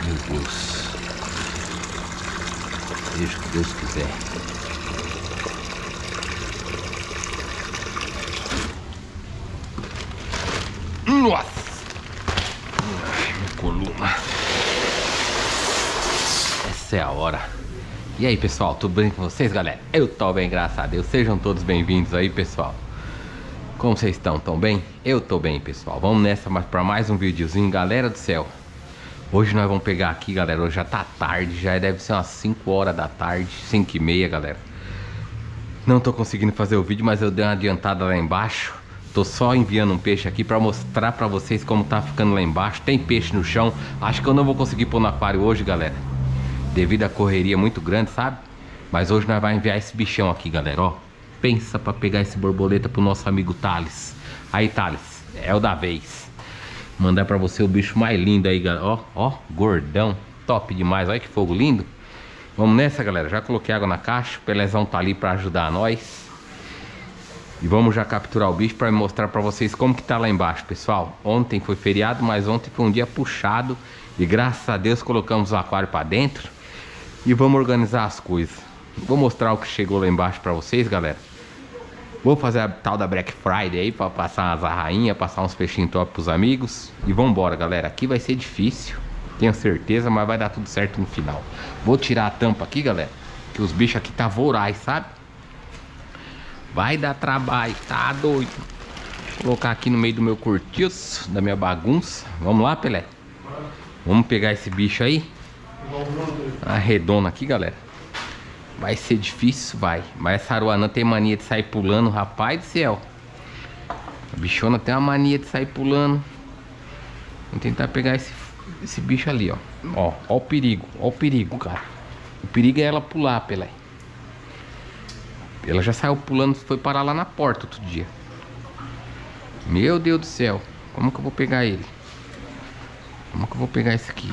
Meu Deus. Seja o que Deus quiser. Nossa! Ai, minha coluna. Essa é a hora. E aí, pessoal, tudo bem com vocês, galera? Eu tô bem, graças a Deus. Sejam todos bem-vindos aí, pessoal. Como vocês estão? Tão bem? Eu tô bem, pessoal. Vamos nessa para mais um videozinho, galera do céu. Hoje nós vamos pegar aqui, galera. Hoje já tá tarde, já deve ser umas 5 horas da tarde, 5h30, galera. Não tô conseguindo fazer o vídeo, mas eu dei uma adiantada lá embaixo. Tô só enviando um peixe aqui pra mostrar pra vocês como tá ficando lá embaixo. Tem peixe no chão. Acho que eu não vou conseguir pôr no aquário hoje, galera, devido à correria muito grande, sabe? Mas hoje nós vamos enviar esse bichão aqui, galera, ó. Pensa pra pegar esse borboleta pro nosso amigo Thales. Aí, Thales, é o da vez. Mandar pra você o bicho mais lindo aí, galera. Ó, ó, gordão. Top demais. Olha que fogo lindo. Vamos nessa, galera. Já coloquei água na caixa. O Pelezão tá ali pra ajudar nós. E vamos já capturar o bicho pra mostrar pra vocês como que tá lá embaixo, pessoal. Ontem foi feriado, mas ontem foi um dia puxado. E graças a Deus colocamos o aquário pra dentro. E vamos organizar as coisas. Vou mostrar o que chegou lá embaixo pra vocês, galera. Vou fazer a tal da Black Friday aí pra passar umas arrainhas, passar uns peixinhos top pros amigos. E vambora, galera. Aqui vai ser difícil, tenho certeza, mas vai dar tudo certo no final. Vou tirar a tampa aqui, galera, que os bichos aqui tá voraz, sabe? Vai dar trabalho, tá doido. Vou colocar aqui no meio do meu cortiço, da minha bagunça. Vamos lá, Pelé? Vamos pegar esse bicho aí. Arredona aqui, galera. Vai ser difícil, vai. Mas essa aruanã tem mania de sair pulando, rapaz do céu. A bichona tem uma mania de sair pulando. Vou tentar pegar esse bicho ali, ó. Ó o perigo, cara. O perigo é ela pular, Pelé. Ela já saiu pulando, foi parar lá na porta outro dia. Meu Deus do céu. Como que eu vou pegar ele? Como que eu vou pegar esse aqui?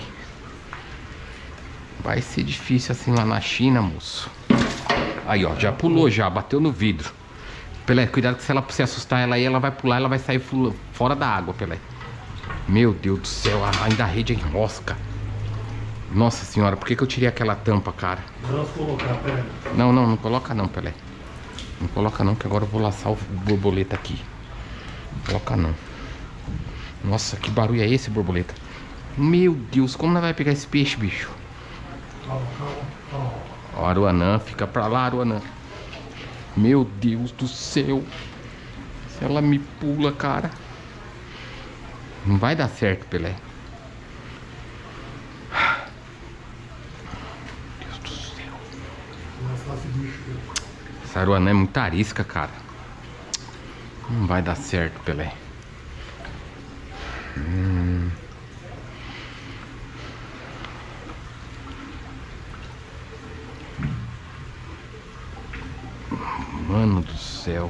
Vai ser difícil assim lá na China, moço. Aí, ó, já pulou, já bateu no vidro. Pelé, cuidado que se ela se assustar ela aí, ela vai pular, ela vai sair fora da água, Pelé. Meu Deus do céu, ainda a rede enrosca. Nossa senhora, por que eu tirei aquela tampa, cara? Não coloca não, Pelé. Não coloca não, que agora eu vou laçar o borboleta aqui. Não coloca não. Nossa, que barulho é esse, borboleta? Meu Deus, como nós vai pegar esse peixe, bicho? Ó, aruanã, fica pra lá, aruanã. Meu Deus do céu. Se ela me pula, cara, não vai dar certo, Pelé. Meu Deus do céu. Essa aruanã é muita arisca, cara. Não vai dar certo, Pelé. Mano do céu.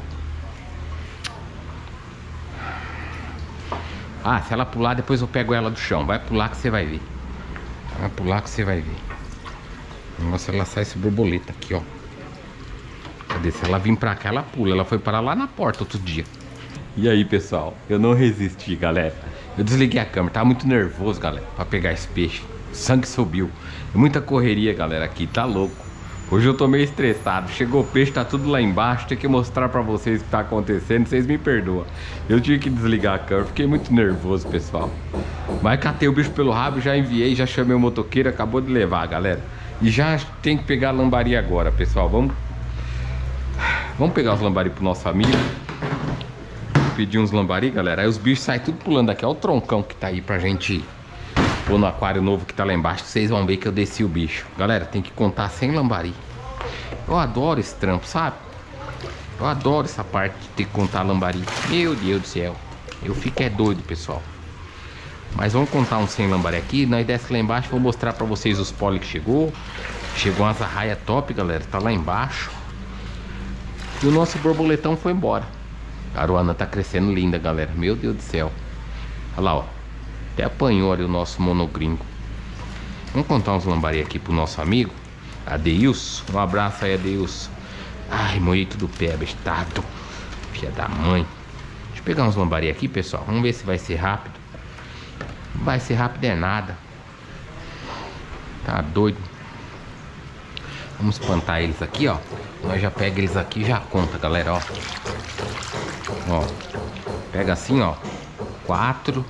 Ah, se ela pular, depois eu pego ela do chão. Vai pular que você vai ver. Vai pular que você vai ver. Nossa, ela sai esse borboleta aqui, ó. Cadê? Se ela vir pra cá, ela pula. Ela foi parar lá na porta outro dia. E aí, pessoal? Eu não resisti, galera. Eu desliguei a câmera. Tava muito nervoso, galera, pra pegar esse peixe. O sangue subiu. Muita correria, galera, aqui. Tá louco. Hoje eu tô meio estressado. Chegou o peixe, tá tudo lá embaixo. Tem que mostrar pra vocês o que tá acontecendo. Vocês me perdoam. Eu tive que desligar a câmera. Fiquei muito nervoso, pessoal. Mas catei o bicho pelo rabo, já enviei, já chamei o motoqueiro. Acabou de levar, galera. E já tem que pegar a lambari agora, pessoal. Vamos pegar os lambari pro nosso amigo. Pedir uns lambari, galera. Aí os bichos saem tudo pulando aqui. Olha o troncão que tá aí pra gente pôr no aquário novo que tá lá embaixo. Vocês vão ver que eu desci o bicho. Galera, tem que contar 100 lambari. Eu adoro esse trampo, sabe? Eu adoro essa parte de ter que contar lambari. Meu Deus do céu. Eu fico doido, pessoal. Mas vamos contar uns 100 lambari aqui. Nós desce lá embaixo. Vou mostrar pra vocês os poli que chegou. Chegou umas arraias top, galera. Tá lá embaixo. E o nosso borboletão foi embora. A aruanã tá crescendo linda, galera. Meu Deus do céu. Olha lá, ó. Até apanhou ali o nosso monogringo. Vamos contar uns lambari aqui pro nosso amigo Adeilson. Um abraço aí, Adeilson. Ai, moí tudo pé, bestado. Filha da mãe. Deixa eu pegar uns lambari aqui, pessoal. Vamos ver se vai ser rápido. Não vai ser rápido é nada. Tá doido. Vamos espantar eles aqui, ó. Nós já pega eles aqui e já conta, galera, ó. Ó. Pega assim, ó. 4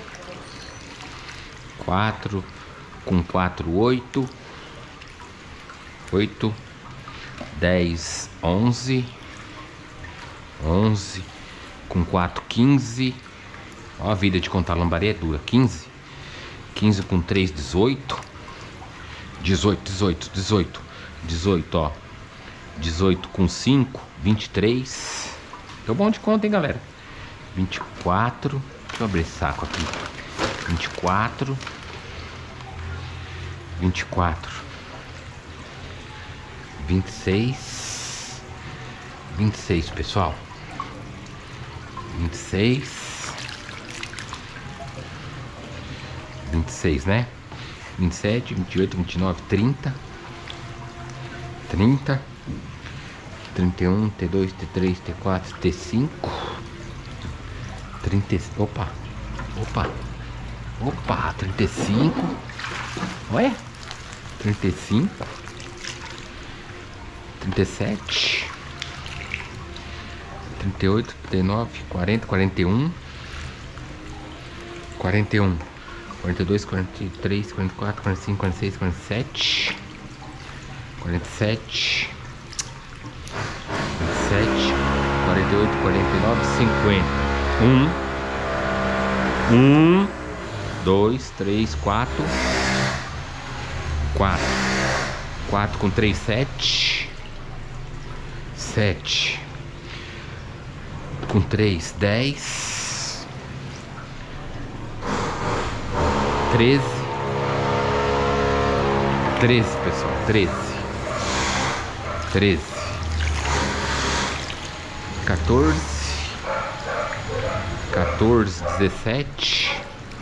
com 4, 8. 8, 10, 11. 11 com 4, 15. Ó, a vida de contar lambaria é dura. 15. 15 com 3, 18. 18, ó. 18 com 5, 23. Deu bom de conta, hein, galera? 24. Deixa eu abrir esse saco aqui. 24. 26. 26, pessoal. 26, né? 27, 28, 29, 30. 31, T2, T3, T4, T5. 30. Opa, 35. Olha, 35. 37. 38, 39, 40, 41. 41. 42, 43, 44, 45, 46, 47. 47. 47, 48, 49, 50. 1, 2, 3, 4. 4 com 3, 7. 7 com 3, 10. 13. 13, pessoal, 13. 14. 17.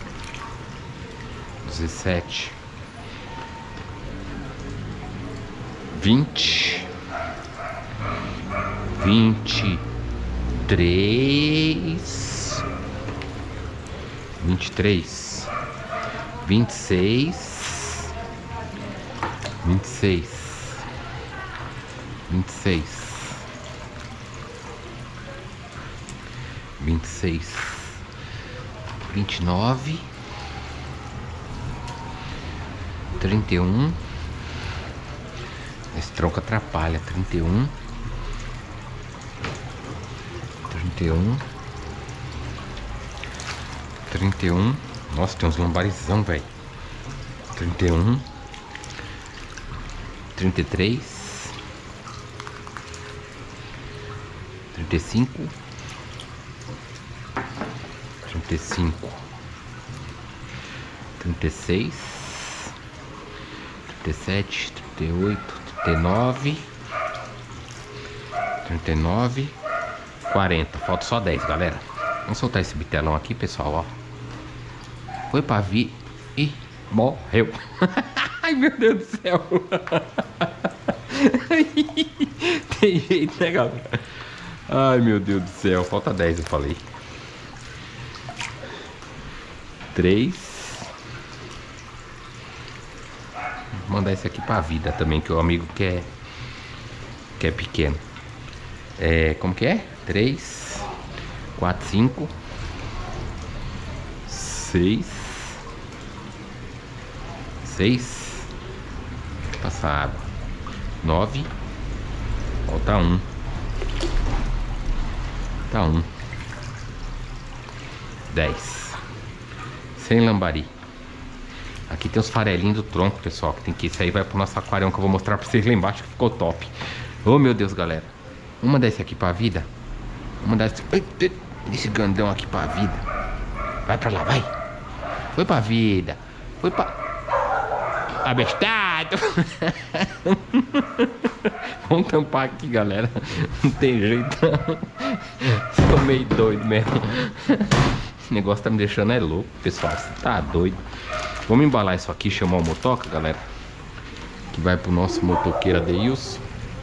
20. 23. 26. 29. 31. Esse tronco atrapalha. 31. 31. Nossa, tem uns lambarizão, velho. 31. 33. 35. 36. 37. 38. 39. 40. Falta só 10, galera. Vamos soltar esse bitelão aqui, pessoal, ó. Foi pra vir e morreu. Ai, meu Deus do céu. Tem jeito, né, galera? Ai, meu Deus do céu. Falta 10, eu falei. 3. Vou mandar esse aqui pra vida também, que o amigo quer pequeno. Como que é? 3, 4, 5, 6. Passar água. 9. Falta 1. Tá 1. 10. Sem lambari. Aqui tem os farelinhos do tronco, pessoal, que tem que isso aí vai pro nosso aquário que eu vou mostrar pra vocês lá embaixo, que ficou top. Oh, meu Deus, galera. Vamos mandar esse aqui pra vida. Vamos mandar esse grandão aqui pra vida. Vai pra lá, vai. Foi pra vida. Foi pra... Abestado. Vamos tampar aqui, galera. Não tem jeito. Sou meio doido mesmo. Esse negócio tá me deixando louco, pessoal. Você tá doido. Vamos embalar isso aqui, chamar o motoca, galera. Que vai pro nosso motoqueiro Adeilson.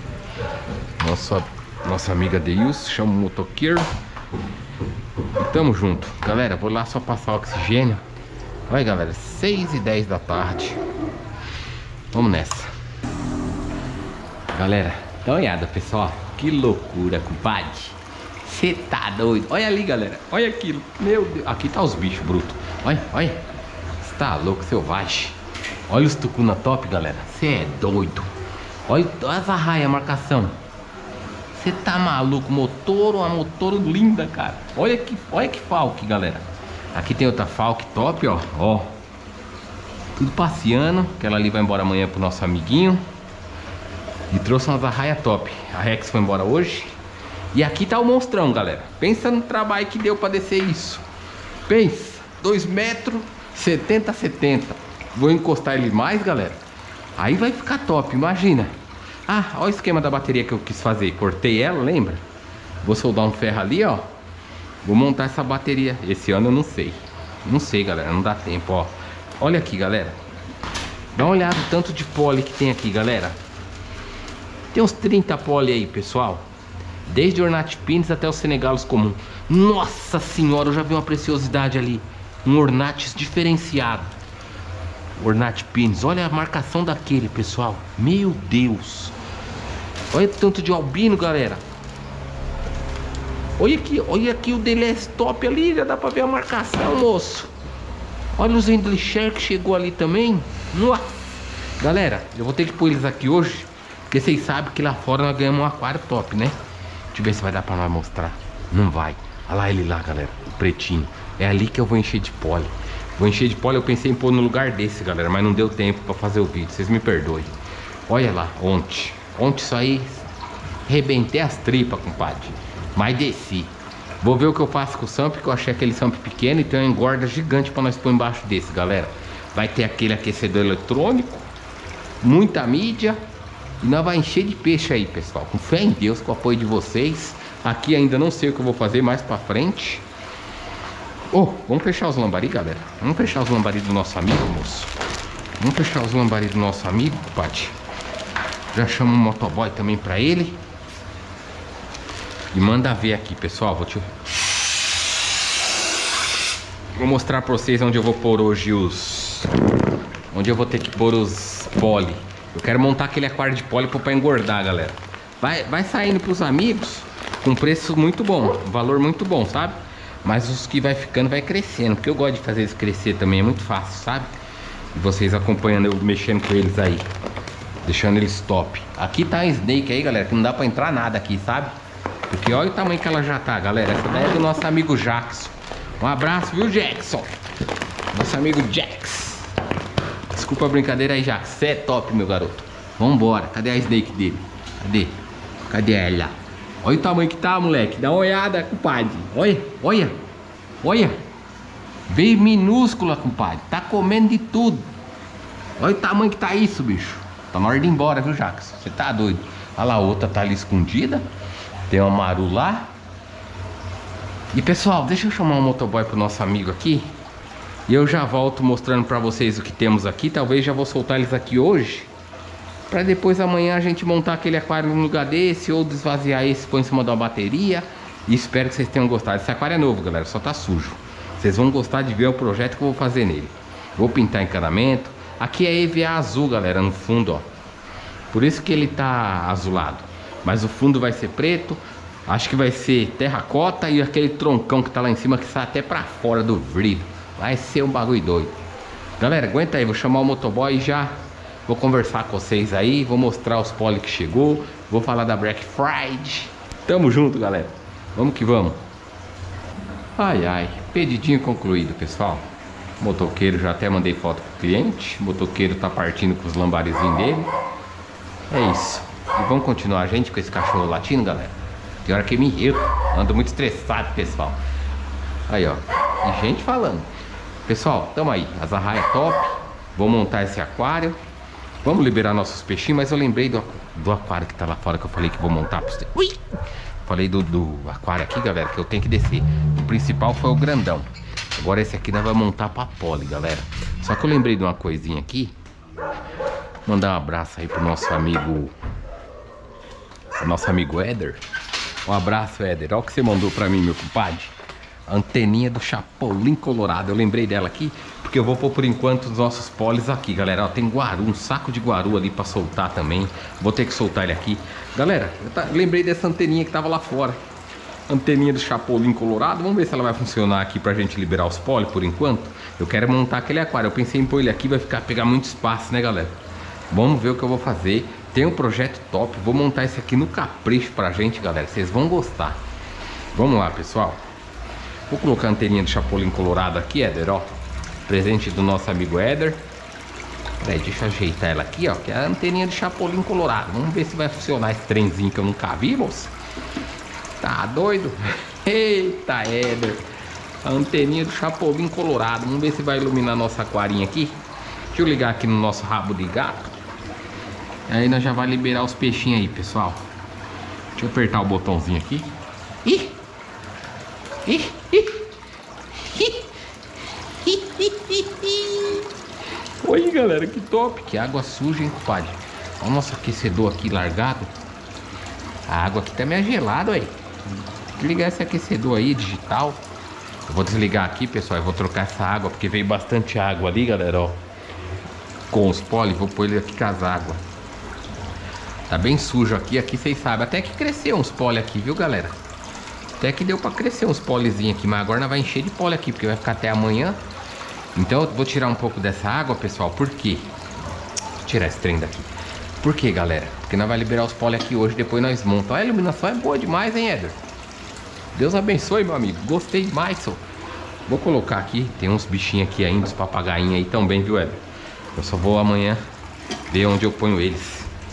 Nossa amiga Adeilson. Chama o motoqueiro. E tamo junto. Galera, vou lá só passar o oxigênio. Olha, galera, 6h10 da tarde. Vamos nessa. Galera, dá uma olhada, pessoal. Que loucura, compadre. Você tá doido? Olha ali, galera. Olha aquilo. Meu Deus. Aqui tá os bichos brutos. Olha, olha. Você tá louco, selvagem. Olha os tucuna top, galera. Você é doido. Olha as arraias, a marcação. Você tá maluco? Uma motor linda, cara. Olha que falque, galera. Aqui tem outra falque top, ó. Ó. Tudo passeando. Aquela ali vai embora amanhã pro nosso amiguinho. E trouxe umas arraias top. A Rex foi embora hoje. E aqui tá o monstrão, galera. Pensa no trabalho que deu pra descer isso. Pensa. 2 metros, 70. Vou encostar ele mais, galera. Aí vai ficar top, imagina. Ah, olha o esquema da bateria que eu quis fazer. Cortei ela, lembra? Vou soldar um ferro ali, ó. Vou montar essa bateria. Esse ano eu não sei. Não sei, galera, não dá tempo, ó. Olha aqui, galera. Dá uma olhada o tanto de pole que tem aqui, galera. Tem uns 30 pole aí, pessoal. Desde Ornate Pins até os Senegalos comum. Nossa senhora, eu já vi uma preciosidade ali. Um Ornates diferenciado. Ornate Pins. Olha a marcação daquele, pessoal. Meu Deus. Olha o tanto de albino, galera. Olha aqui o DLS top ali. Já dá pra ver a marcação, moço. Olha os Endlisher que chegou ali também. Nossa. Galera, eu vou ter que pôr eles aqui hoje, porque vocês sabem que lá fora nós ganhamos um aquário top, né? Deixa eu ver se vai dar pra nós mostrar. Não vai. Olha lá ele lá, galera. O pretinho. É ali que eu vou encher de pole. Vou encher de pole. Eu pensei em pôr no lugar desse, galera, mas não deu tempo pra fazer o vídeo. Vocês me perdoem. Olha lá, ontem isso aí, rebentei as tripas, compadre. Mas desci. Vou ver o que eu faço com o samp, que eu achei aquele samp pequeno e tem uma engorda gigante pra nós pôr embaixo desse, galera. Vai ter aquele aquecedor eletrônico, muita mídia, e nós vai encher de peixe aí, pessoal. Com fé em Deus, com o apoio de vocês. Aqui ainda não sei o que eu vou fazer mais pra frente. Oh, vamos fechar os lambari, galera. Vamos fechar os lambari do nosso amigo, moço. Vamos fechar os lambari do nosso amigo, compadre. Já chamo um motoboy também pra ele. E manda ver aqui, pessoal. Vou mostrar pra vocês onde eu vou pôr hoje onde eu vou ter que pôr os pole. Eu quero montar aquele aquário de pole pra engordar, galera. Vai saindo pros amigos com preço muito bom, valor muito bom, sabe? Mas os que vai ficando vai crescendo, porque eu gosto de fazer eles crescer também, é muito fácil, sabe? E vocês acompanhando eu mexendo com eles aí, deixando eles top. Aqui tá a Snake aí, galera, que não dá pra entrar nada aqui, sabe? Porque olha o tamanho que ela já tá, galera. Essa daí é do nosso amigo Jackson. Um abraço, viu, Jackson? Nosso amigo Jax. Desculpa a brincadeira aí, Jackson. Você é top, meu garoto. Vambora. Cadê a Snake dele? Cadê ela? Olha o tamanho que tá, moleque. Dá uma olhada, compadre. Olha. Veio minúscula, compadre. Tá comendo de tudo. Olha o tamanho que tá isso, bicho. Tá na hora de ir embora, viu, Jackson? Você tá doido. Olha lá, a outra tá ali escondida. Tem uma maru lá. E pessoal, deixa eu chamar um motoboy pro nosso amigo aqui. E eu já volto mostrando pra vocês o que temos aqui. Talvez já vou soltar eles aqui hoje, pra depois amanhã a gente montar aquele aquário num lugar desse, ou desvaziar esse, pôr em cima de uma bateria. E espero que vocês tenham gostado. Esse aquário é novo, galera, só tá sujo. Vocês vão gostar de ver o projeto que eu vou fazer nele. Vou pintar encanamento. Aqui é EVA azul, galera, no fundo, ó. Por isso que ele tá azulado. Mas o fundo vai ser preto. Acho que vai ser terracota. E aquele troncão que tá lá em cima, que sai até pra fora do vidro. Vai ser um bagulho doido. Galera, aguenta aí, vou chamar o motoboy e já vou conversar com vocês aí. Vou mostrar os pole que chegou. Vou falar da Black Friday. Tamo junto, galera. Vamos que vamos. Ai, pedidinho concluído, pessoal. Motoqueiro, já até mandei foto pro cliente. O motoqueiro tá partindo com os lambarizinhos dele. É isso. E vamos continuar, gente, com esse cachorro latindo, galera. Tem hora que me irrita. Ando muito estressado, pessoal. Aí, ó. E gente falando. Pessoal, tamo aí. As arraias top. Vou montar esse aquário. Vamos liberar nossos peixinhos. Mas eu lembrei do aquário que tá lá fora, que eu falei que vou montar pra vocês. Ui! Falei do aquário aqui, galera, que eu tenho que descer. O principal foi o grandão. Agora esse aqui nós vamos montar pra pole, galera. Só que eu lembrei de uma coisinha aqui. Mandar um abraço aí pro nosso amigo Éder. Um abraço, Éder. Olha o que você mandou pra mim, meu compadre. Anteninha do Chapolin Colorado. Eu lembrei dela aqui porque eu vou pôr por enquanto os nossos polis aqui, galera. Ó, tem guaru, um saco de guaru ali pra soltar também. Vou ter que soltar ele aqui. Galera, lembrei dessa anteninha que tava lá fora. Anteninha do Chapolin Colorado. Vamos ver se ela vai funcionar aqui pra gente liberar os polis por enquanto. Eu quero montar aquele aquário. Eu pensei em pôr ele aqui, vai pegar muito espaço, né, galera? Vamos ver o que eu vou fazer. Tem um projeto top. Vou montar esse aqui no capricho pra gente, galera. Vocês vão gostar. Vamos lá, pessoal. Vou colocar a anteninha do Chapolin Colorado aqui, Éder, ó. Presente do nosso amigo Éder. Peraí, deixa eu ajeitar ela aqui, ó. Que é a anteninha do Chapolin Colorado. Vamos ver se vai funcionar esse trenzinho que eu nunca vi, moço. Tá doido? Eita, Éder. A anteninha do Chapolin Colorado. Vamos ver se vai iluminar nossa aquarinha aqui. Deixa eu ligar aqui no nosso rabo de gato. Aí nós já vai liberar os peixinhos aí, pessoal. Deixa eu apertar o botãozinho aqui. Ih! Oi, galera, que top. Que água suja, hein, compadre. Olha o nosso aquecedor aqui largado. A água aqui tá meio gelada, aí. Tem que ligar esse aquecedor aí, digital. Eu vou desligar aqui, pessoal. Eu vou trocar essa água, porque veio bastante água ali, galera, ó. Com os poli, vou pôr ele aqui com as águas. Tá bem sujo aqui, vocês sabem. Até que cresceu uns poli aqui, viu, galera? Até que deu pra crescer uns polizinhos aqui. Mas agora nós vai encher de poli aqui, porque vai ficar até amanhã. Então eu vou tirar um pouco dessa água, pessoal. Por quê? Vou tirar esse trem daqui. Por quê, galera? Porque nós vai liberar os poli aqui hoje, depois nós montamos. A iluminação é boa demais, hein, Éder? Deus abençoe, meu amigo. Gostei demais, só. Vou colocar aqui. Tem uns bichinhos aqui ainda, os papagainhos aí também, viu, Éder? Eu só vou amanhã ver onde eu ponho eles.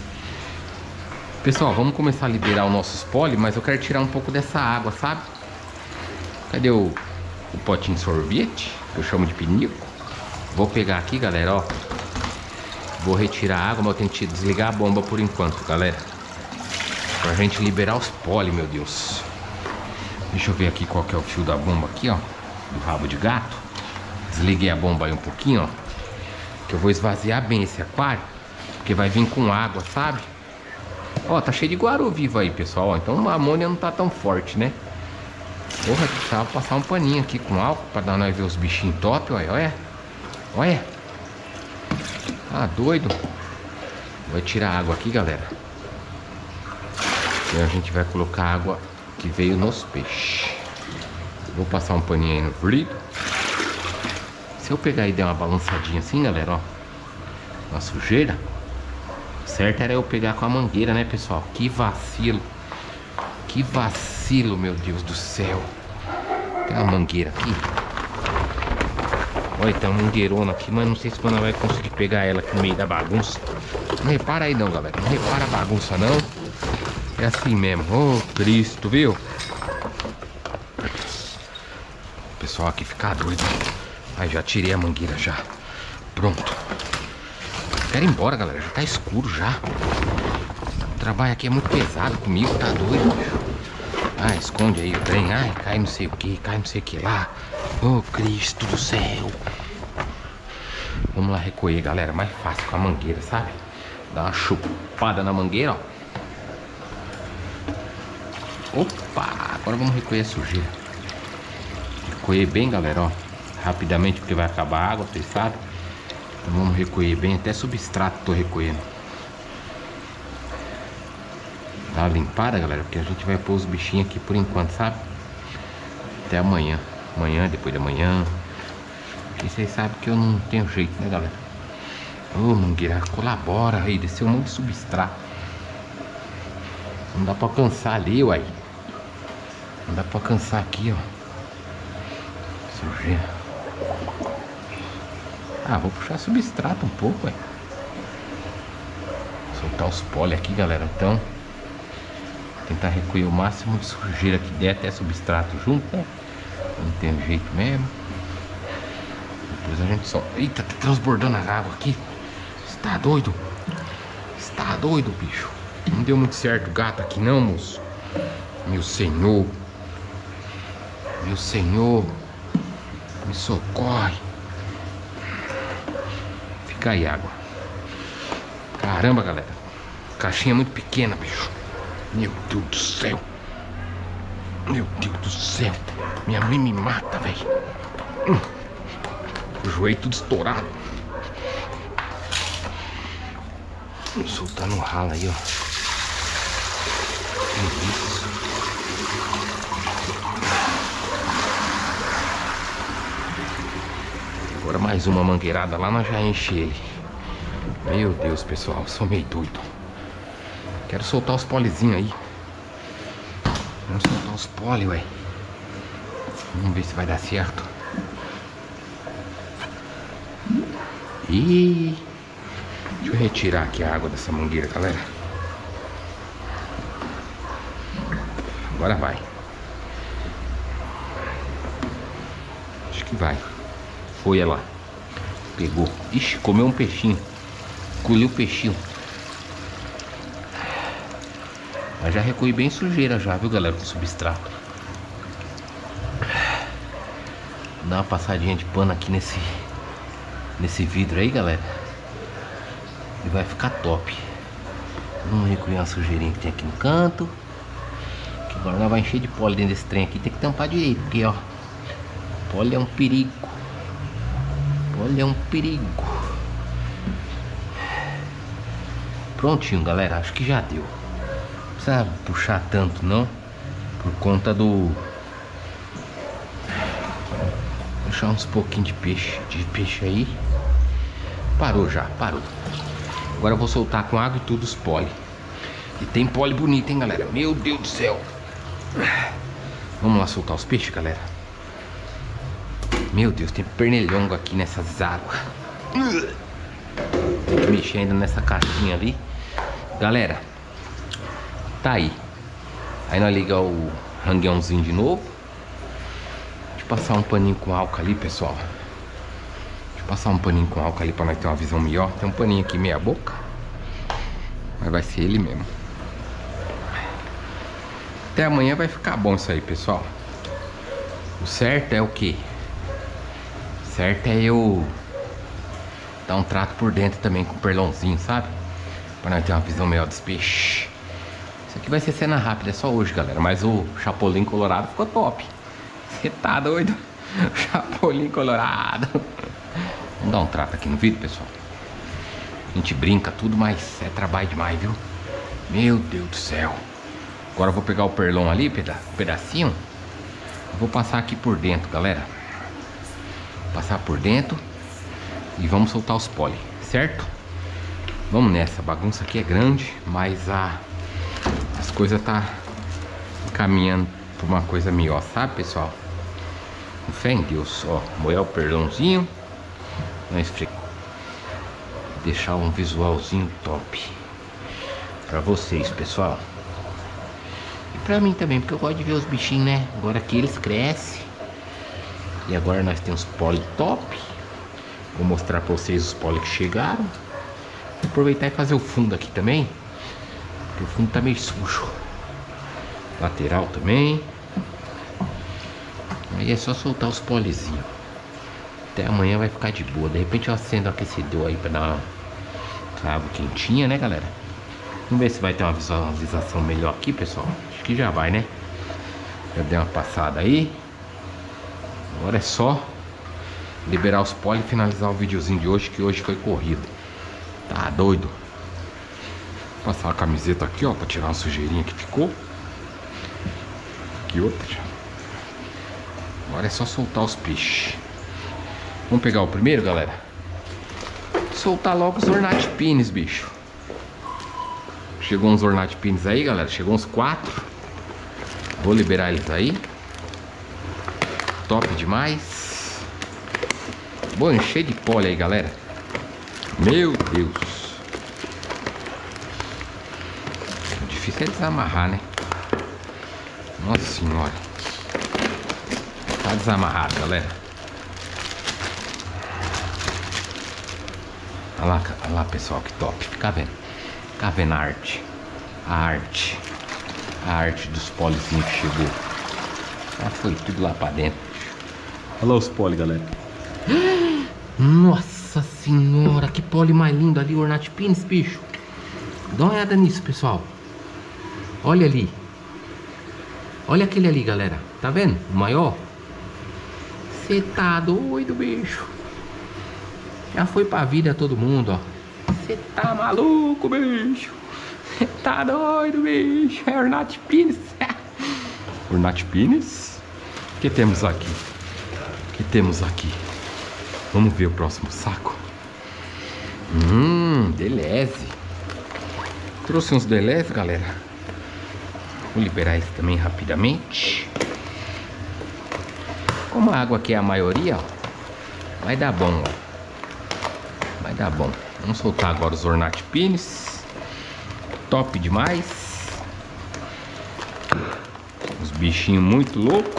Pessoal, vamos começar a liberar os nossos poli, mas eu quero tirar um pouco dessa água, sabe? Cadê o potinho de sorvete, que eu chamo de pinico? Vou pegar aqui, galera, ó. Vou retirar a água, mas eu tenho que desligar a bomba por enquanto, galera. Pra gente liberar os poli, meu Deus. Deixa eu ver aqui qual que é o fio da bomba aqui, ó. Do rabo de gato. Desliguei a bomba aí um pouquinho, ó. Que eu vou esvaziar bem esse aquário, porque vai vir com água, sabe? Ó, tá cheio de guaru vivo aí, pessoal, ó. Então a amônia não tá tão forte, né? Porra, precisava passar um paninho aqui com álcool pra dar nós ver os bichinhos top, olha, olha. Olha. Ah, doido. Vou tirar a água aqui, galera. E a gente vai colocar a água que veio nos peixes. Vou passar um paninho aí no vidro. Se eu pegar e der uma balançadinha assim, galera, ó, uma sujeira, certo era eu pegar com a mangueira, né, pessoal? Que vacilo. Que vacilo, meu Deus do céu. Tem uma mangueira aqui. Olha, tem uma mangueirona aqui, mas não sei se quando vai conseguir pegar ela aqui no meio da bagunça. Não repara aí não, galera. Não repara a bagunça não. É assim mesmo. Ô, Cristo, viu? O pessoal aqui fica doido. Aí já tirei a mangueira já. Pronto. Quero ir embora, galera. Já tá escuro já. O trabalho aqui é muito pesado comigo, tá doido, bicho. Ah, esconde aí o trem. Ai, cai não sei o que, cai não sei o que lá. Ô, Cristo do céu. Vamos lá recolher, galera. Mais fácil com a mangueira, sabe? Dá uma chupada na mangueira, ó. Opa, agora vamos recolher a sujeira. Recolher bem, galera, ó. Rapidamente, porque vai acabar a água, vocês sabem. Então vamos recolher bem, até substrato tô recolhendo. Dá uma limpada, galera, porque a gente vai pôr os bichinhos aqui por enquanto, sabe? Até amanhã. Amanhã, depois da manhã. E vocês sabem que eu não tenho jeito, né, galera? Ô, mangueira, colabora aí, desceu um monte de substrato. Não dá pra alcançar ali, uai. Não dá pra alcançar aqui, ó. Sujeira. Ah, vou puxar substrato um pouco, ué. Soltar os poli aqui, galera. Então, tentar recolher o máximo de sujeira que der, até substrato junto, né? Não tem jeito mesmo. Depois a gente solta. Eita, tá transbordando a água aqui. Está doido? Está doido, bicho? Não deu muito certo o gato aqui não, moço. Meu senhor. Meu senhor. Me socorre. Fica aí, água. Caramba, galera. Caixinha muito pequena, bicho. Meu Deus do céu. Meu Deus do céu. Minha mãe me mata, velho. O joelho tudo estourado. Soltando um ralo aí, ó. Que isso? Agora mais uma mangueirada lá, nós já enche ele. Meu Deus, pessoal, sou meio doido. Quero soltar os polizinhos aí. Vamos soltar os poli, ué. Vamos ver se vai dar certo. E deixa eu retirar aqui a água dessa mangueira, galera. Agora vai. Acho que vai. Foi ela. Pegou. Ixi, comeu um peixinho. Colheu o peixinho. Mas já recolhi bem sujeira já, viu, galera, com substrato. Dá uma passadinha de pano aqui nesse vidro aí, galera. E vai ficar top. Vamos recolher uma sujeirinha que tem aqui no canto. Que agora nós vai encher de pó dentro desse trem aqui. Tem que tampar direito, porque ó, pó é um perigo. Pó é um perigo. Prontinho, galera, acho que já deu. Não precisa puxar tanto não, por conta do... Deixar uns pouquinhos de peixe aí. Parou já, parou. Agora eu vou soltar com água e tudo os poli. E tem poli bonito, hein, galera. Meu Deus do céu. Vamos lá soltar os peixes, galera. Meu Deus, tem pernilongo aqui nessas águas. Tem que mexer ainda nessa caixinha ali. Galera, tá aí. Aí nós ligar o rangueãozinho de novo. Deixa eu passar um paninho com álcool ali, pessoal. Deixa eu passar um paninho com álcool ali pra nós ter uma visão melhor. Tem um paninho aqui meia boca, mas vai ser ele mesmo. Até amanhã vai ficar bom isso aí, pessoal. O certo é o quê? O certo é eu dar um trato por dentro também com o perlãozinho, sabe? Pra nós ter uma visão melhor dos peixes. Isso aqui vai ser cena rápida, é só hoje, galera. Mas o chapolim colorado ficou top. Você tá doido? O chapolim colorado. Vamos dar um trato aqui no vídeo, pessoal. A gente brinca tudo, mas é trabalho demais, viu? Meu Deus do céu. Agora eu vou pegar o perlão ali, pedacinho. Vou passar aqui por dentro, galera. Passar por dentro. E vamos soltar os poli, certo? Vamos nessa, a bagunça aqui é grande, mas as coisas tá caminhando pra uma coisa melhor, sabe, pessoal? Com fé em Deus, ó, moer o perlãozinho, deixar um visualzinho top pra vocês, pessoal. E pra mim também, porque eu gosto de ver os bichinhos, né? Agora aqui eles crescem. E agora nós temos poli top. Vou mostrar pra vocês os poli que chegaram. Vou aproveitar e fazer o fundo aqui também, porque o fundo tá meio sujo. Lateral também. Aí é só soltar os polizinhos. Até amanhã vai ficar de boa. De repente eu acendo o aquecedor aí pra dar uma água quentinha, né, galera? Vamos ver se vai ter uma visualização melhor aqui, pessoal. Acho que já vai, né? Já dei uma passada aí. Agora é só liberar os poli e finalizar o videozinho de hoje, que hoje foi corrido. Tá doido. Vou passar a camiseta aqui, ó, pra tirar uma sujeirinha que ficou. Aqui outra. Agora é só soltar os peixes. Vamos pegar o primeiro, galera. Soltar logo os ornatipines, bicho. Chegou uns ornatipines aí, galera. Chegou uns 4. Vou liberar eles aí. Top demais. Vou encher de poli aí, galera. Meu Deus. O difícil é desamarrar, né? Nossa senhora. Tá desamarrado, galera. Olha lá, pessoal, que top. Fica vendo. Fica vendo a arte. A arte dos polizinhos que chegou. Já foi tudo lá pra dentro. Olha lá os poli, galera. Nossa senhora, que poli mais lindo ali, o ornatipines, bicho. Dá uma olhada nisso, pessoal. Olha ali. Olha aquele ali, galera. Tá vendo? O maior. Você tá doido, bicho. Já foi pra vida todo mundo, ó. Você tá maluco, bicho. Você tá doido, bicho. É Ornate Pines. Ornate Pines. O que temos aqui? O que temos aqui? Vamos ver o próximo saco. Deleze. Trouxe uns Deleze, galera. Vou liberar esse também rapidamente. Como a água aqui é a maioria, ó, vai dar bom, ó. Vai dar bom. Vamos soltar agora os Ornate Pines. Top demais. Os bichinhos muito loucos.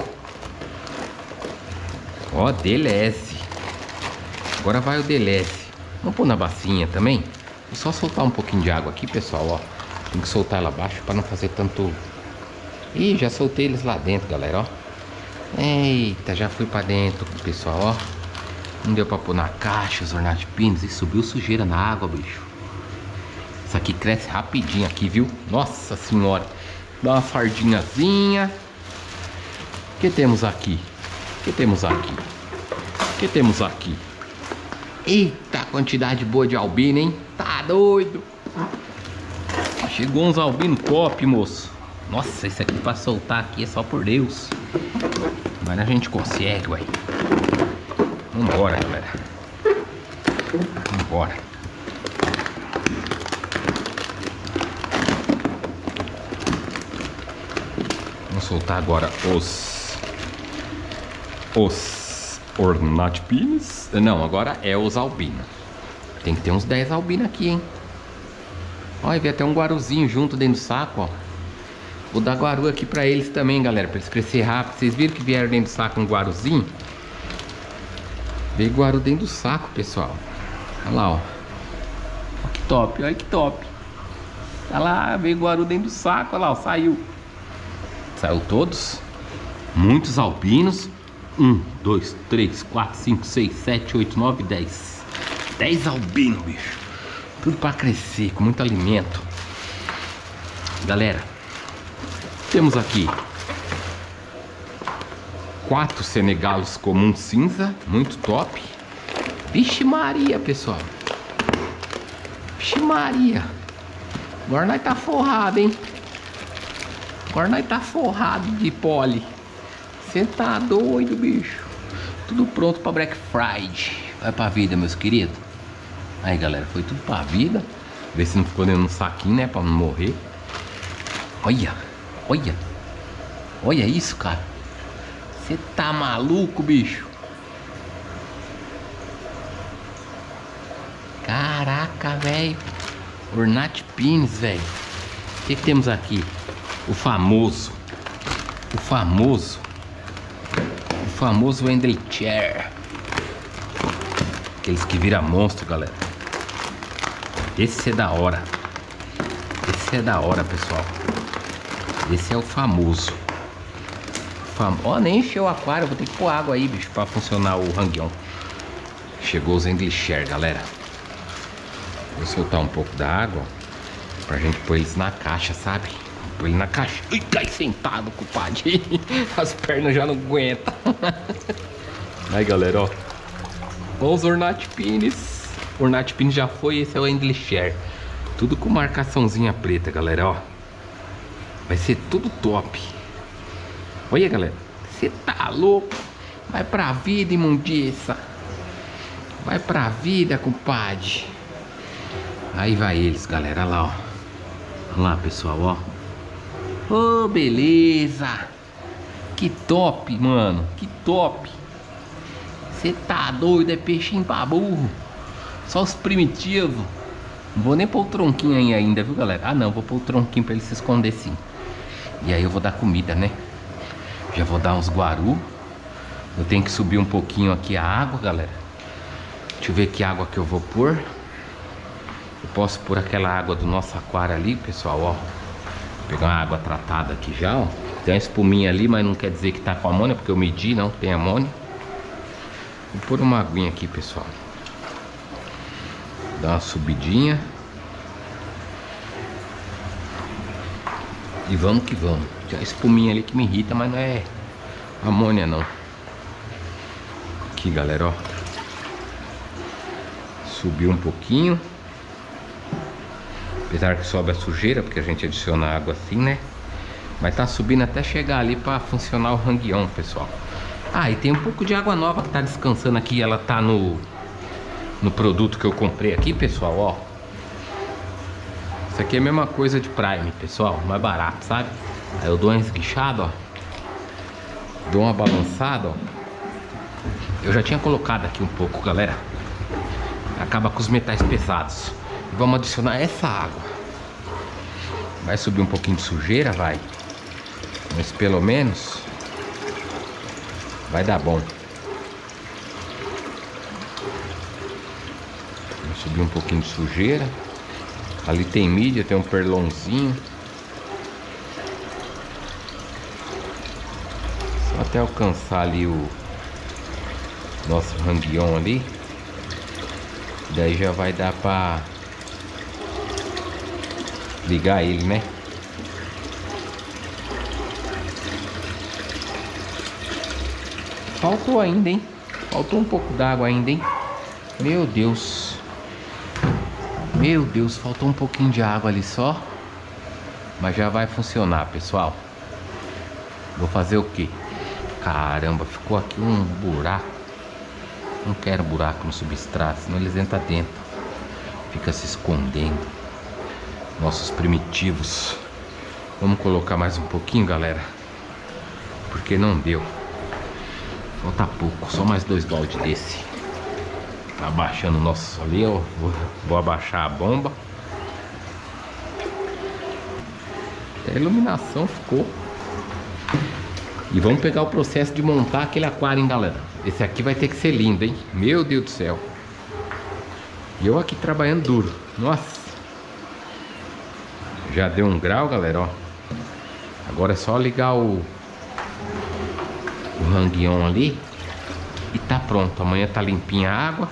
Ó, Deleze. Agora vai o Deleze. Vamos pôr na bacinha também. Vou só soltar um pouquinho de água aqui, pessoal, ó. Tem que soltar ela abaixo para não fazer tanto... Ih, já soltei eles lá dentro, galera, ó. Eita, já fui pra dentro, pessoal, ó. Não deu pra pôr na caixa os Ornate Pines. E subiu sujeira na água, bicho. Isso aqui cresce rapidinho aqui, viu? Nossa senhora. Dá uma fardinhazinha. O que temos aqui? O que temos aqui? O que temos aqui? Eita, quantidade boa de albino, hein? Tá doido. Chegou uns albino top, moço. Nossa, esse aqui pra soltar aqui é só por Deus. Mas a gente consegue, ué. Vambora, galera. Vambora. Vamos soltar agora os Ornate Pines. Não, agora é os albinos. Tem que ter uns 10 albinos aqui, hein. Olha, veio até um guaruzinho junto dentro do saco, ó. Vou dar guaru aqui pra eles também, galera, pra eles crescerem rápido. Vocês viram que vieram dentro do saco um guaruzinho? Veio guaru dentro do saco, pessoal. Olha lá, ó. Olha que top, olha que top. Olha lá, veio guaru dentro do saco, olha lá, ó, saiu. Saiu todos. Muitos albinos. 1, 2, 3, 4, 5, 6, 7, 8, 9, 10. 10 albinos, bicho. Tudo pra crescer, com muito alimento. Galera, temos aqui 4 senegalos comum cinza, muito top. Vixe Maria, pessoal. Vixe Maria. Agora nós tá forrado, hein. Agora nós tá forrado de pole. Você tá doido, bicho. Tudo pronto pra Black Friday. Vai pra vida, meus queridos. Aí, galera, foi tudo pra vida. Ver se não ficou dentro de um saquinho, né, pra não morrer. Olha, olha. Olha isso, cara. Você tá maluco, bicho? Caraca, velho. Ornate Pines, velho. O que temos aqui? O famoso Endlicher. Aqueles que viram monstro, galera. Esse é da hora. Esse é da hora, pessoal. Esse é o famoso. Ó, nem encheu o aquário. Vou ter que pôr água aí, bicho, pra funcionar o rangueão. Chegou os Endlicher, galera. Vou soltar um pouco da água pra gente pôr eles na caixa, sabe? Pôr ele na caixa. Ui, cai sentado, compadre. As pernas já não aguentam. Aí, galera, ó. Ó os Ornate Pines. Ornate Pines já foi, esse é o Endlicher. Tudo com marcaçãozinha preta, galera, ó. Vai ser tudo top. Olha, galera. Você tá louco? Vai pra vida, imundiça. Vai pra vida, compadre. Aí vai eles, galera, olha lá, ó. Olha lá, pessoal, ó. Ô, beleza. Que top, mano. Que top. Você tá doido, é peixinho pra burro. Só os primitivos. Não vou nem pôr o tronquinho aí ainda, viu, galera? Ah, não, vou pôr o tronquinho pra ele se esconder sim. E aí eu vou dar comida, né? Já vou dar uns guaru. Eu tenho que subir um pouquinho aqui a água, galera. Deixa eu ver que água que eu vou pôr. Eu posso pôr aquela água do nosso aquário ali, pessoal, ó. Vou pegar uma água tratada aqui já, ó. Tem uma espuminha ali, mas não quer dizer que tá com amônia, porque eu medi, não tem amônia. Vou pôr uma aguinha aqui, pessoal. Dá uma subidinha. E vamos que vamos. Tem uma espuminha ali que me irrita, mas não é amônia não. Aqui, galera, ó. Subiu um pouquinho. Apesar que sobe a sujeira, porque a gente adiciona água assim, né? Mas tá subindo até chegar ali pra funcionar o rangueão, pessoal. Ah, e tem um pouco de água nova que tá descansando aqui. Ela tá no produto que eu comprei aqui, pessoal, ó. Isso aqui é a mesma coisa de Prime, pessoal. Mais barato, sabe? Aí eu dou uma esguichada, ó. Dou uma balançada, ó. Eu já tinha colocado aqui um pouco, galera. Acaba com os metais pesados. Vamos adicionar essa água. Vai subir um pouquinho de sujeira, vai. Mas pelo menos vai dar bom. Vai subir um pouquinho de sujeira. Ali tem mídia, tem um perlonzinho. Só até alcançar ali o nosso rangueão ali. Daí já vai dar pra ligar ele, né? Faltou ainda, hein? Faltou um pouco d'água ainda, hein? Meu Deus. Meu Deus, faltou um pouquinho de água ali só. Mas já vai funcionar, pessoal. Vou fazer o quê? Caramba, ficou aqui um buraco. Não quero buraco no substrato, senão eles entram dentro. Fica se escondendo. Nossos primitivos. Vamos colocar mais um pouquinho, galera. Porque não deu. Falta pouco, só mais 2 baldes desse. Tá abaixando o nosso ali, ó. Vou abaixar a bomba. A iluminação ficou. E vamos pegar o processo de montar aquele aquário, hein, galera. Esse aqui vai ter que ser lindo, hein. Meu Deus do céu. E eu aqui trabalhando duro. Nossa. Já deu um grau, galera, ó. Agora é só ligar o rangueão ali. E tá pronto. Amanhã tá limpinha a água.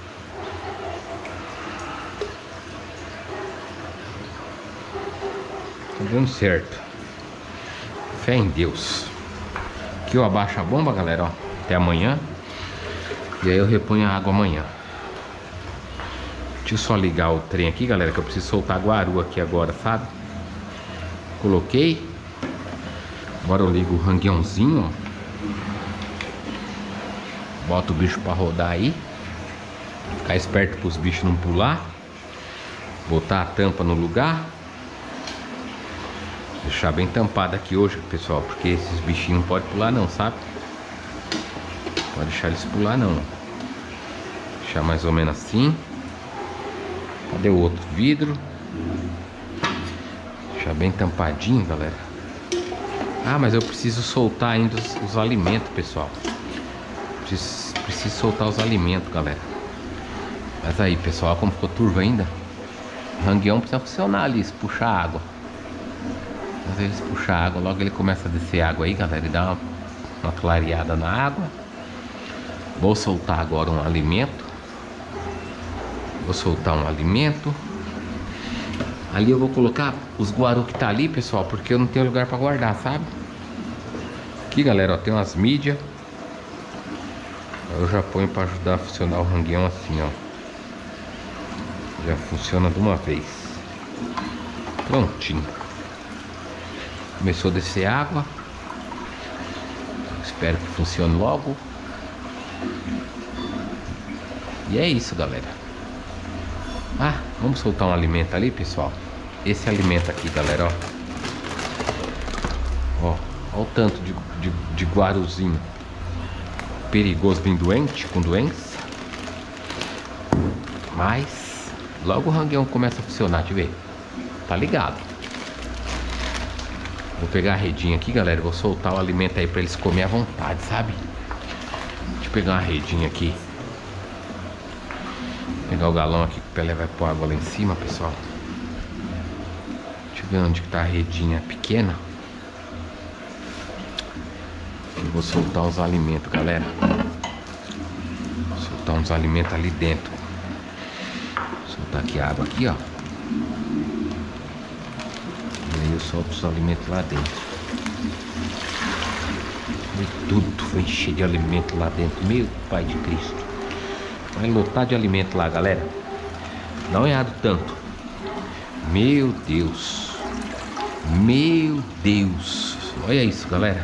Tá dando certo. Fé em Deus. Aqui eu abaixo a bomba, galera, ó. Até amanhã. E aí eu reponho a água amanhã. Deixa eu só ligar o trem aqui, galera, que eu preciso soltar a guarua aqui agora, sabe? Coloquei. Agora eu ligo o rangueãozinho, ó. Bota o bicho pra rodar aí. Ficar esperto pros bichos não pular. Botar a tampa no lugar. Deixar bem tampado aqui hoje, pessoal, porque esses bichinhos não podem pular não, sabe? Pode deixar eles pular não. Deixar mais ou menos assim. Cadê o outro vidro? Deixar bem tampadinho, galera. Ah, mas eu preciso soltar ainda os alimentos, pessoal. Preciso soltar os alimentos, galera. Mas aí, pessoal, como ficou turvo ainda. O rangueão precisa funcionar ali, se puxar água. Às vezes puxa água, logo ele começa a descer água aí, galera, e dá uma clareada na água. Vou soltar agora um alimento. Vou soltar um alimento. Ali eu vou colocar os guaru que tá ali, pessoal, porque eu não tenho lugar pra guardar, sabe? Aqui, galera, ó, tem umas mídias. Eu já ponho pra ajudar a funcionar o rangueão assim, ó. Já funciona de uma vez. Prontinho. Começou a descer água. Espero que funcione logo. E é isso, galera. Ah, vamos soltar um alimento ali, pessoal. Esse alimento aqui, galera, ó. Ó o tanto de guaruzinho perigoso vir doente, com doença. Mas logo o rangueão começa a funcionar, deixa eu ver. Tá ligado. Vou pegar a redinha aqui, galera. Vou soltar o alimento aí pra eles comerem à vontade, sabe? Deixa eu pegar uma redinha aqui. Vou pegar o galão aqui que o Pelé vai pôr água lá em cima, pessoal. Deixa eu ver onde que tá a redinha pequena. Eu vou soltar os alimentos, galera. Vou soltar uns alimentos ali dentro. Vou soltar aqui a água aqui, ó. E aí eu solto os alimentos lá dentro. E tudo foi encher de alimento lá dentro. Meu Pai de Cristo. Vai lotar de alimento lá, galera. Dá uma olhada tanto. Meu Deus. Meu Deus. Olha isso, galera.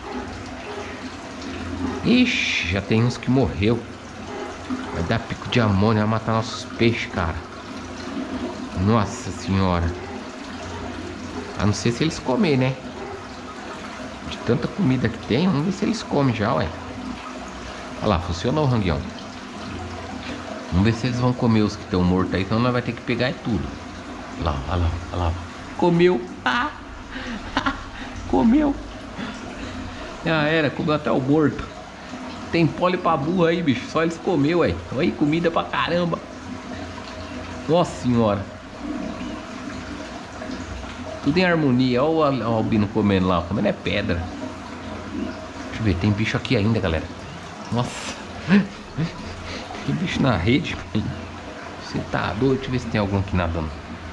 Ixi, já tem uns que morreu. Vai dar pico de amônia, vai matar nossos peixes, cara. Nossa senhora. A não ser se eles comerem, né? De tanta comida que tem, vamos ver se eles comem já, ué. Olha lá, funcionou o rangueão. Vamos ver se eles vão comer os que estão mortos aí, senão nós vai ter que pegar e tudo. Olha lá, olha lá, olha lá. Comeu. Ah! Comeu. Já era, comeu até o morto. Tem pole pra burro aí, bicho. Só eles comeu, ué. Olha aí, comida pra caramba. Nossa senhora. Tudo em harmonia. Olha o albino comendo lá. Comendo é pedra. Deixa eu ver, tem bicho aqui ainda, galera. Nossa. Tem bicho na rede. Você tá doido? Deixa eu ver se tem algum aqui nadando.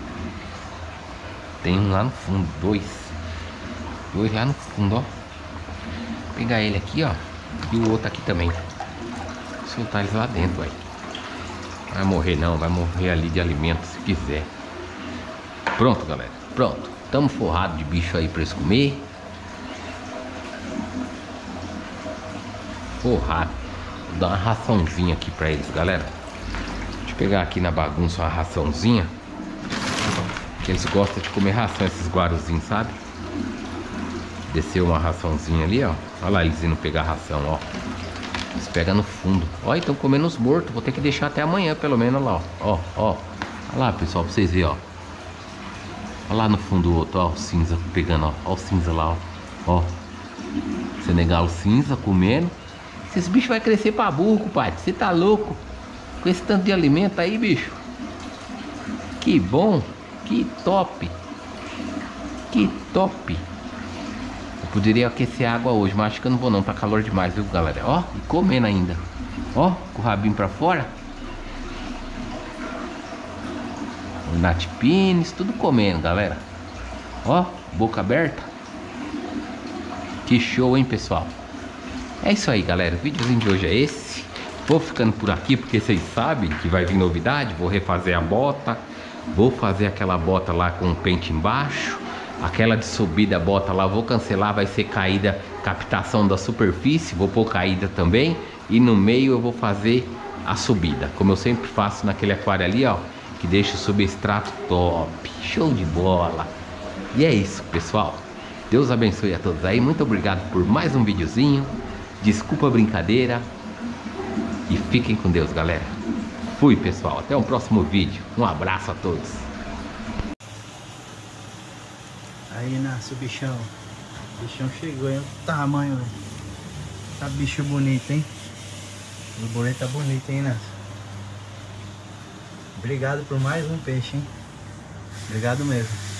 Tem um lá no fundo. Dois lá no fundo, ó. Vou pegar ele aqui, ó. E o outro aqui também. Vou soltar eles lá dentro, aí. Vai morrer não, vai morrer ali de alimento se quiser. Pronto, galera. Pronto. Tamo forrado de bicho aí pra eles comer. Forrado. Vou dar uma raçãozinha aqui pra eles, galera. Deixa eu pegar aqui na bagunça uma raçãozinha. Que eles gostam de comer ração, esses guaruzinhos, sabe? Desceu uma raçãozinha ali, ó. Olha lá eles indo pegar a ração, ó. Eles pegam no fundo. Ó, estão comendo os mortos. Vou ter que deixar até amanhã, pelo menos, lá, ó. Ó. Olha lá, pessoal, pra vocês verem, ó. Olha lá no fundo o outro, ó. O cinza pegando, ó. Ó o cinza lá, ó. Senegalo cinza comendo. Esses bichos vai crescer pra burro, pai. Você tá louco? Com esse tanto de alimento aí, bicho. Que bom. Que top. Que top. Poderia aquecer a água hoje, mas acho que eu não vou não, tá calor demais, viu, galera? Ó, e comendo ainda. Ó, com o rabinho pra fora. O natipines, tudo comendo, galera. Ó, boca aberta. Que show, hein, pessoal? É isso aí, galera. O videozinho de hoje é esse. Vou ficando por aqui, porque vocês sabem que vai vir novidade. Vou refazer a bota. Vou fazer aquela bota lá com o pente embaixo. Aquela de subida bota lá, vou cancelar, vai ser caída, captação da superfície, vou pôr caída também. E no meio eu vou fazer a subida, como eu sempre faço naquele aquário ali, ó, que deixa o substrato top. Show de bola. E é isso, pessoal. Deus abençoe a todos aí, muito obrigado por mais um videozinho. Desculpa a brincadeira. E fiquem com Deus, galera. Fui, pessoal, até o próximo vídeo. Um abraço a todos. Aí, Inácio, o bichão. O bichão chegou aí, o tamanho, velho. Tá bicho bonito, hein? O boleto tá bonito, hein, Inácio? Obrigado por mais um peixe, hein? Obrigado mesmo.